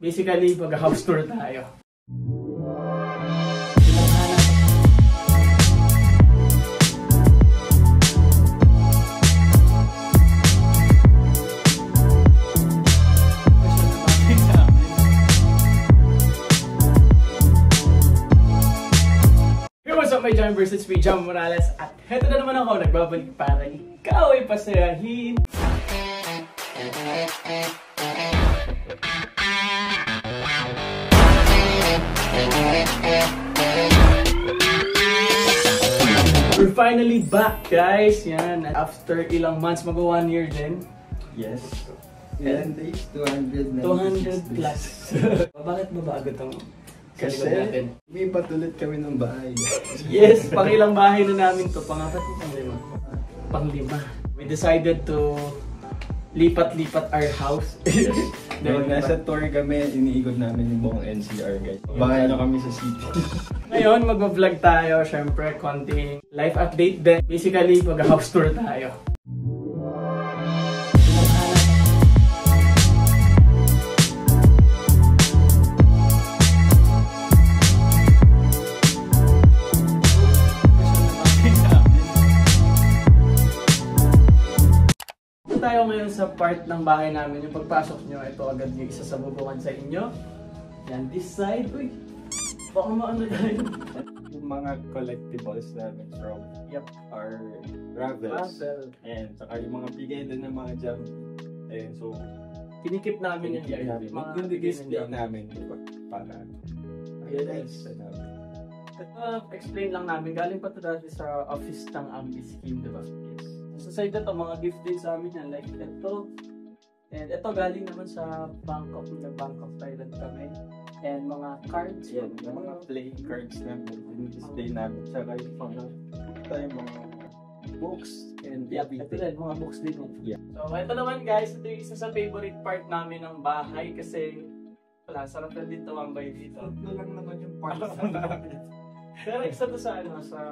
Basically, pag-house tour tayo. Hey, what's up my Jammers? It's me, Jam Morales. At heto na naman ako, nagbabalik para ikaw ay pasayahin. We're finally back, guys. Yan, after ilang months, mag-1 year din. Yes. Ilan days? 200 plus. Bakit ba bago itong kasi natin? may patulit kami ng bahay. Yes, pang ilang bahay na namin to. Pangapat o panglima? Panglima. We decided to lipat-lipat our house. Dahil nasa tour kami, iniikot namin yung buong NCR, guys. Baka nyo kami sa city. Ngayon, mag-vlog tayo. Syempre, konting life update din. Basically, mag-house tour tayo. Tayo ngayon sa part ng bahay namin. Yung pagpasok nyo, ito agad yung isa sa bubungan sa inyo. Yan, this side. Uy, baka maano tayo. Yung mga collectibles namin from our travels. And saka yung mga bigay din ng mga jam. And so, kinikip namin yung yung display namin. Para guys. Ito, explain lang namin. Galing pa ito dati sa office ng Ambi Scheme, diba? Yes. Sa side na to, mga gift din sa amin yan. Like ito. And ito galing naman sa Bangkok. Bangkok, Thailand kami. And mga cards. Yan, yung mga playing cards namin. Yung display namin. Tsaka yung mga books. And ito rin, mga books din. Yeah. So, ito naman guys. Ito yung isa sa favorite part namin ng bahay. Kasi wala, sarap na din tumambay dito. Ito lang naman yung part Pero isa to sa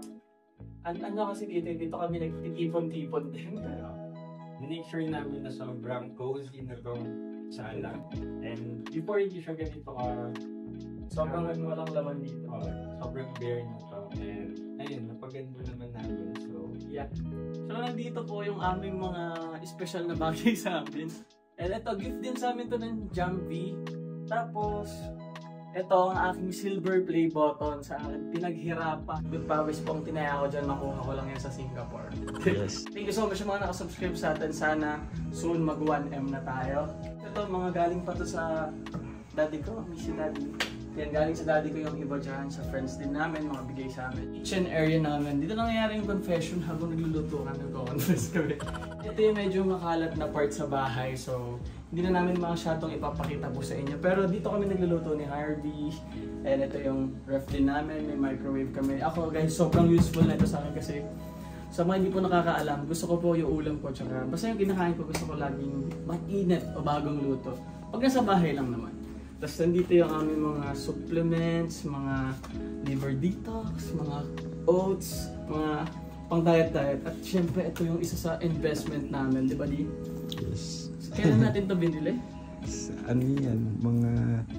ano kasi dito kami nagtitipon-tipon din. Make sure namin na sobrang cozy na itong sala. And before hindi siya ganito sobrang walang laman dito. Sobrang bare na ito. And ayun, napaganda naman namin. So, yeah. So, nandito po yung aming mga special na bagay sa amin. And ito, gift din sa amin to ng Jamvi. Tapos, ito ang aking silver play button sa akin. Pinaghirapan. Good pawis pong tinaya ko dyan. Makuha ko lang yan sa Singapore. yes. Thank you so much yung mga nakasubscribe sa atin. Sana soon mag 1M na tayo. Ito, mga galing pa to sa daddy ko. Miss si daddy. Yan, galing sa daddy ko yung iba dyan. Sa friends din namin. Mga bigay sa amin. Kitchen area namin. Dito nangyayari yung confession habang nagluluto ka. Nagko-confess kami. Ito yung medyo makalat na part sa bahay. So, hindi na namin masyadong ipapakita po sa inyo. Pero dito kami nagluluto ni Harvey. And ito yung ref din namin. May microwave kami. Ako guys, sobrang useful na ito sa akin kasi sa mga hindi po nakakaalam, gusto ko po yung ulam ko. Tsaka basta yung kinakain ko, gusto ko laging mainit o bagong luto. Pag nasa bahay lang naman. Tapos nandito yung aming mga supplements, mga liver detox, mga oats, mga pang diet-diet. At syempre ito yung isa sa investment namin, di ba di? Yes. Kailan natin ito binili? Ano yan? Mga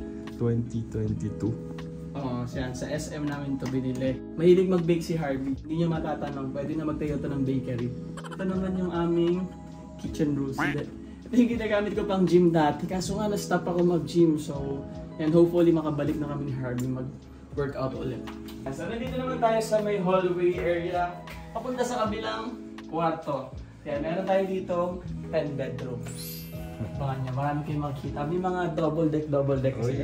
2022. Oo, yan. Sa SM namin ito binili. Mahilig mag-bake si Harvey. Hindi niyo matatanong. Pwede na magtayo ito ng bakery. Ito naman yung aming kitchen rules. Ito yung ginagamit ko pang gym dati. Kaso nga na-stop ako mag-gym. So, and hopefully makabalik na kami ni Harvey mag-workout ulit. So, nandito naman tayo sa may hallway area. Papunta sa kabilang kwarto. Yan, meron tayo dito 10 bedrooms. Baka niya, marami kayong makikita. May mga double deck kasi.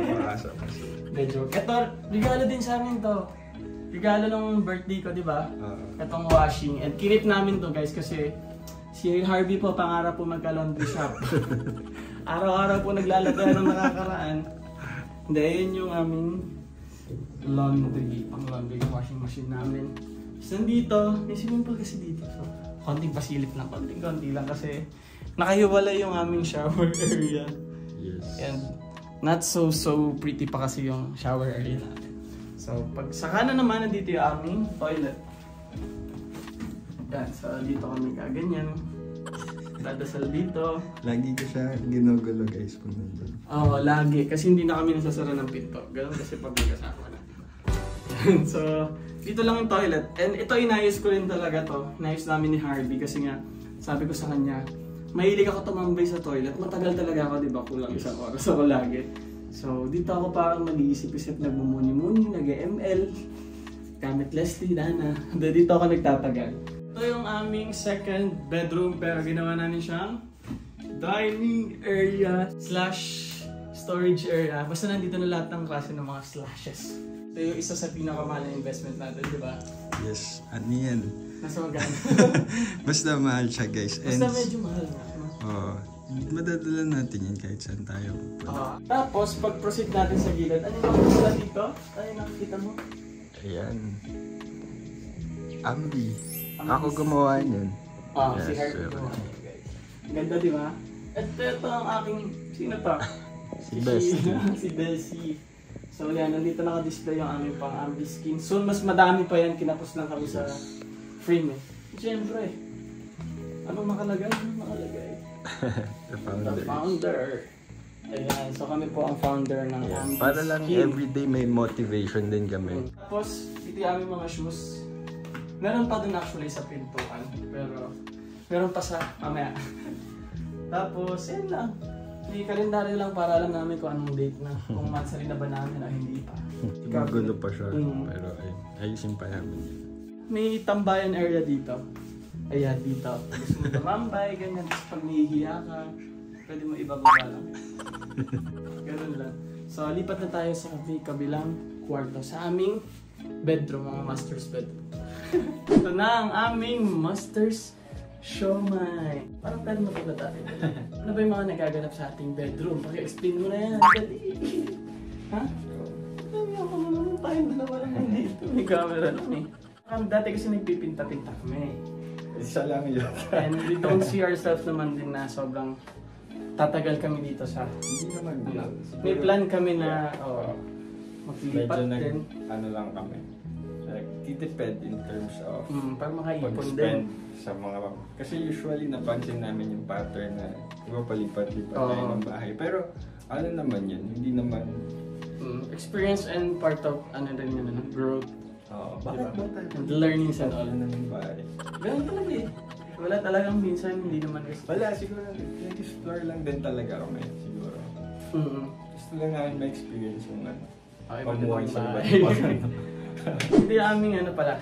Ito, regalo din sa amin to. Regalo ng birthday ko, di ba? Itong washing. And kinip namin to guys kasi si Harvey po pangarap po magka-laundry shop. Araw-araw po naglalagay ng nakakaraan. Hindi, yun yung aming laundry. Ang laundry washing machine namin. So, nandito, may swimming pool kasi dito. So, konting pasilip lang, konting-konti lang kasi nakahiwalay yung aming shower area. Yes. And not so pretty pa kasi yung shower area natin. So, pag sa kanan naman, nandito yung aming toilet. Yan, so dito kami kaganyan. Dadasal dito. Lagi ko siya ginugulo guys pag nandun. Oo, lagi. Kasi hindi na kami nasasara ng pinto. Ganun kasi pag magkasama na. So, dito lang yung toilet. And ito inayos ko rin talaga to. Inayos namin ni Harvey kasi nga, sabi ko sa kanya, mahilig ako tumambay sa toilet. Matagal talaga ako, di ba? Kulang isang oras ako lagi. So, dito ako parang nag-iisip-isip, nagmumuni-muni, nag-ML. Gamit Leslie, Dana. Dito ako nagtatagal. Ito yung aming second bedroom pero ginawa namin siyang dining area / storage area. Basta nandito na lahat ng klase ng mga slashes. Ito yung isa sa pinakamahal na investment natin, di ba? Yes, ano yan? Nasa magana. Basta mahal siya guys. Basta medyo mahal na. Oo. Madadala natin yan kahit saan tayo. Tapos, pag-proceed natin sa gilid, ano yung makikita dito? Ano yung nakikita mo? Ayan. Ambi. Ako gumawa niyan. Si Harvey gumawa niyan, guys. Ganda, di ba? At ito ang aking, sino to? Si Bestie. Si Bestie. So yan, nandito naka-display yung aming pang-ambi skin. Soon, mas madami pa yan. Kinapos lang kami sa frame eh. Siyempre, anong nakalagay? The founder. The founder. Ayan, so kami po ang founder ng ambi skin. Para lang everyday may motivation din kami. Tapos, ito yung aming mga shoes. Meron pa din actually sa pintuan, pero meron pa sa mamaya. Tapos, yan lang. May kalendaryo lang para alam namin kung anong date na. Kung mansari na ba namin o hindi pa. Magulo pa siya, pero ayusin pa namin. May tambayan area dito. Ayan, dito. Gusto mo tumambay, ganyan. Tapos pag nahihiya ka, pwede mo ibababa lang. Ganun lang. So, lipat na tayo sa kabilang kwarto. Sa aming bedroom, mga master's bedroom. Ito na ang aming master's siomai. Parang pwede mapagla tayo. Ano ba yung mga nagaganap sa ating bedroom? Paki-explain mo na yan. Dali. Ha? Dami ako naman tayo dalawa naman dito. May camera lang eh. Dati kasi nagpipinta-pinta kami. Isa lang yun. And we don't see ourselves naman din na sobrang tatagal kami dito sa... Hindi naman yun. May plan kami na maglilipat medyo din. Ano lang kami. Nagtitipid in terms of para makaipon pag-spend din. sa mga... Kasi usually napansin namin yung pattern na iba palipat-lipat tayo ng bahay. Pero ano naman yun, hindi naman... experience and part of ano din yun, growth. Bakit ba tayo? And learnings and all. Ng bahay. Ganun talaga eh. Wala talagang minsan, hindi naman kasi. Wala, siguro nag-explore lang din talaga kami, siguro. Gusto lang namin ma-experience yung ano. Pamuhay sa iba't Hindi aming ano pala,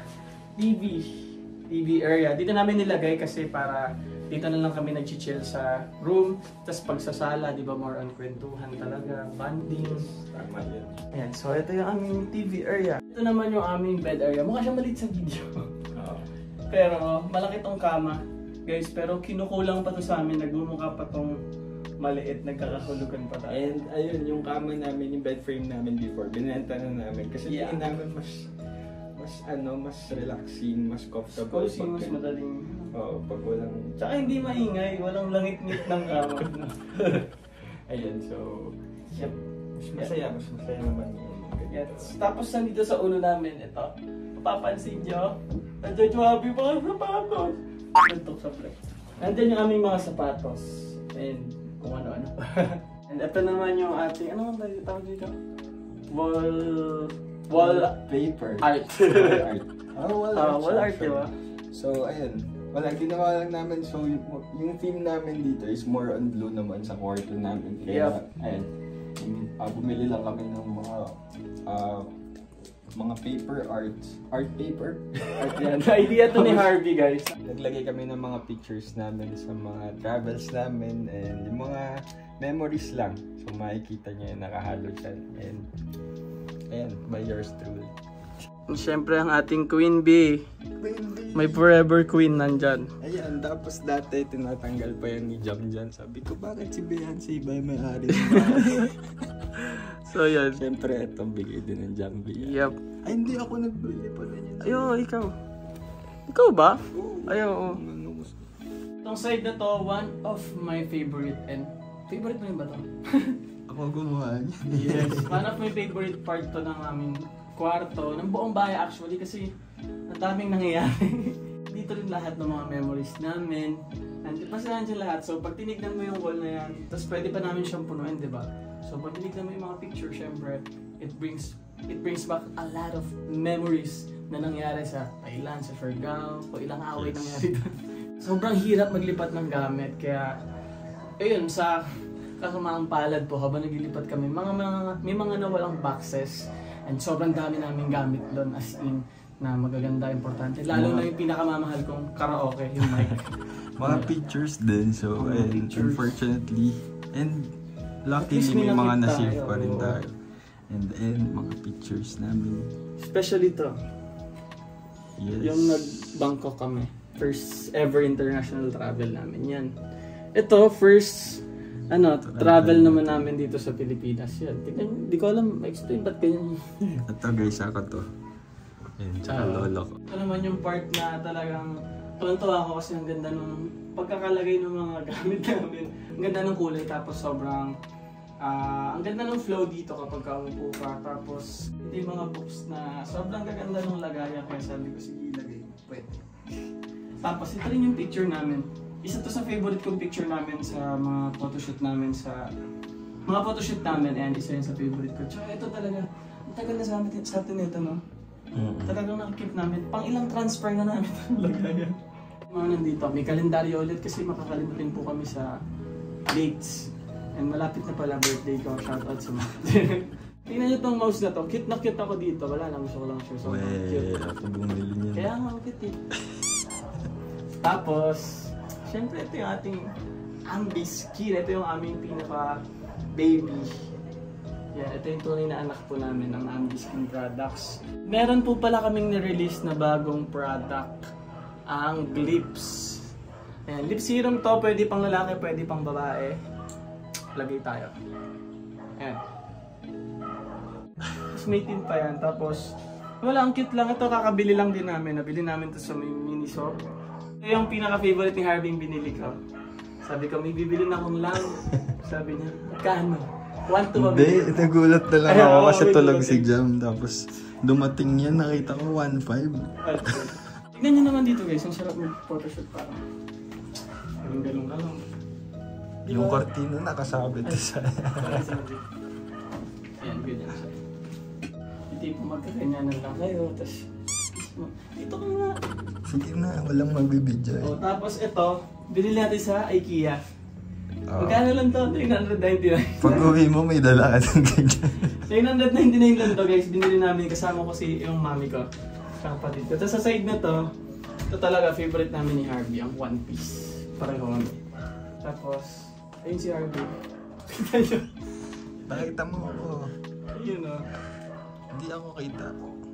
TV area. Dito namin nilagay kasi para dito na lang kami nag-chill sa room. Tapos pag sa sala, di ba more on kwentuhan talaga, bonding. Tama yan. Ayan, so ito yung aming TV area. Ito naman yung aming bed area. Mukha siya maliit sa video. Pero malaki tong kama. Guys, pero kinukulang pa to sa amin. Nagmumukha pa tong maliit, nagkakahulugan pa tayo. And ayun, yung kama namin, yung bed frame namin before, binenta na namin. Kasi tingin namin mas relaxing, mas comfortable. Cozy, mas madaling. Oo, pag walang... Tsaka hindi maingay, walang langit-ngit ng kama. Ayun, so... Yep. Mas masaya naman yun. Yes. Tapos nandito sa ulo namin, ito. Mapapansin nyo, nandiyan yung happy mga sapatos. Nantok sa flex. Nandiyan yung aming mga sapatos. And kung ano-ano. And ito naman yung ating, ano ang tawag dito? Wall paper. Art. Wall art, diba? So, ayun. Wala, ginawa lang namin. So, yung theme namin dito is more on blue naman sa kwarto namin. Kaya, ayun. Bumili lang kami ng mga paper arts. Art paper? Yan. Idea to ni Harvey, guys. Naglagay kami ng mga pictures namin sa mga travels namin and yung mga memories lang. So, makikita nyo yung nakahalo dyan. And, ayan, by yours truly. Siyempre ang ating Queen Bee. May forever queen nandyan. Ayan, tapos dati tinatanggal pa yan ni Jam dyan. Sabi ko, bakit si Beyonce ba may ari? So yan. Siyempre, itong bigay din ng Jam Bee. Yep. Ay, hindi ako nagbili pa rin yun. Ayo, ikaw. Ikaw ba? Oo. Ayo. Itong side na to, one of my favorite and favorite mo yun ba to? Ako gumawa niya. Yes. One of my favorite part to ng aming kwarto, ng buong bahay actually kasi ang daming nangyayari. Dito nandito rin lahat ng mga memories namin. Basta nandiyan lahat. So pag tinignan mo yung wall na yan, tapos pwede pa namin siyang punuin, di ba? So pag tinignan mo yung mga picture, syempre, it brings back a lot of memories na nangyari sa Thailand, sa Siargao, kung ilang away nangyari doon. Sobrang hirap maglipat ng gamit, kaya ayun, sa kasamaang palad po habang naglilipat kami, may mga nawalang boxes and sobrang dami namin gamit doon, as in na magaganda, importante. Lalo na yung pinakamamahal kong karaoke, yung mic. Mga pictures din, so pictures. Unfortunately, and luckily may mga na-save pa rin tayo. And mga pictures namin. Especially to. Yes. Yung nag-Bangkok kami. First ever international travel namin yan. Ito, first travel naman namin dito sa Pilipinas. Yan. Tignan, di ko alam, explain ba't ganyan. Ito guys, ako to. Yan, tsaka lolo ko. Ito naman yung part na talagang tuwan-tuwa ako kasi ang ganda nung pagkakalagay ng mga gamit namin. Ang ganda ng kulay, tapos sobrang ang ganda ng flow dito kapag kaupo ka. Tapos ito yung mga books na sobrang gaganda ng lagayan, kaya sabi ko sige ilagay mo. Pwede. Tapos ito rin yung picture namin. Isa to sa favorite kong picture namin sa mga photoshoot namin and isa yun sa favorite ko. Tsaka ito talaga, ang tagal na sa atin ito, no? Talagang nakakip namin. Pang ilang transfer na namin ang lagayan. Mga nandito, may kalendaryo ulit kasi makakalimutin po kami sa dates. And malapit na pala birthday ko. Shoutout sa mga. Tingnan nyo tong mouse na to. Cute na cute ako dito. Wala lang, gusto ko lang siya. So, cute. Ako bumili niya. Kaya nga, cute eh. Tapos, syempre ito yung ating Ambiskin. Ito yung aming pinaka-baby. Yeah, ito yung tunay na anak po namin, ang Ambiskin products. Meron po pala kaming nirelease na bagong product, ang Lips. Ayan, lip serum to, pwede pang lalaki, pwede pang babae. Lagay tayo. Ayan. Tapos may tint pa yan, tapos wala, ang cute lang. Ito kakabili lang din namin, nabili namin to sa Miniso. Ito yung pinaka-favorite ni Harvey yung binili ko. Sabi ko, may bibili na akong lang. Sabi niya, magkano? 1 to Hindi, nagulat na lang ako kasi tulog si Jam. Tapos dumating yan, nakita ko 1.5. Tignan nyo naman dito guys, ang sarap mag-photoshoot parang. Galong-galong na lang. Yung kortina nakasabit sa ayan, ganyan siya. Hindi po magkaganyanan lang kayo, tapos dito ka nga. Sige na, walang magbibidyo. O, tapos ito, binili natin sa IKEA. Magkano lang to? 999. Pag uwi mo, may dala ka ng ganyan. 999 lang to guys, binili namin. Kasama ko yung mami ko. Kapatid ko. Tapos sa side na to, ito talaga favorite namin ni Harvey, ang One Piece. Pareho kami. Tapos, ayun si Harvey. Kita nyo. Nakita mo ako. Ayun o. Hindi ako kita.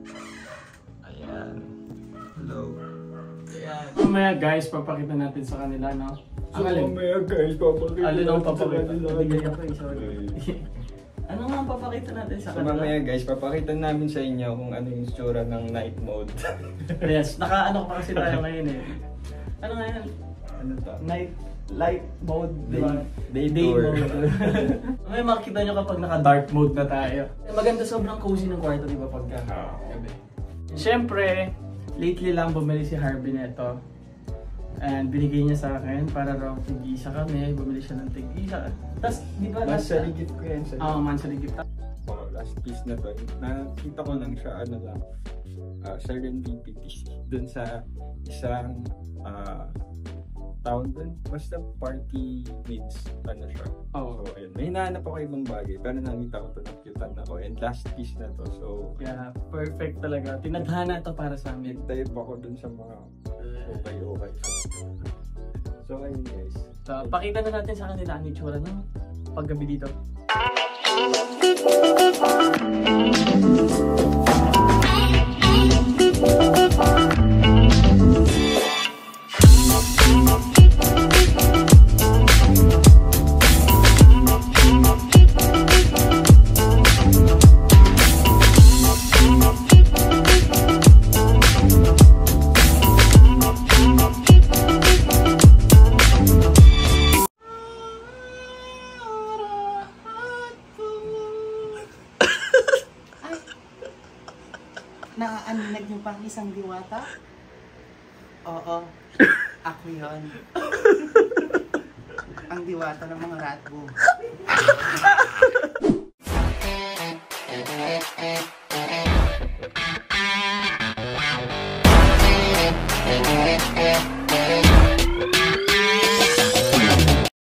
Ayan. Hello. Ayan. Mamaya guys, papakita natin sa kanila, no? Ang alin? Mamaya guys, papakita Alin ang papakita? Bigay ako eh, sorry. Ano nga ang papakita natin sa So kanila? mamaya guys, papakita namin sa inyo kung ano yung itsura ng night mode. Yes, naka-ano pa kasi tayo ngayon eh. Ano nga yan? Ano to? Light mode, di ba? Day tour. mode. May makikita nyo kapag naka-dark mode na tayo. Maganda, sobrang cozy ng kwarto, di ba, pagka gabi. Siyempre, lately lang bumili si Harvey nito. And binigay niya sa akin para raw tig-isa kami. Bumili siya ng tig-isa. Tapos, di ba? Monthly gift ko yan sa Oo, monthly gift. last piece na to. Nakita ko lang siya, ano lang, serendipity. Dun sa isang tawag dun, basta party needs, ano siya. Oo. So, ayun. May hinahanap ako ibang bagay, pero nakita ko ito, nakyutan ako. And last piece na to, so... Yeah, perfect talaga. Tinadhana to para sa amin. Type ako dun sa mga okay. So, ayun guys. So, pakita na natin sa kanila ang itsura ng paggabi dito. Naaaninag niyo pang isang diwata? Oo. Ako yun. Ang diwata ng mga ratbo. Thank you.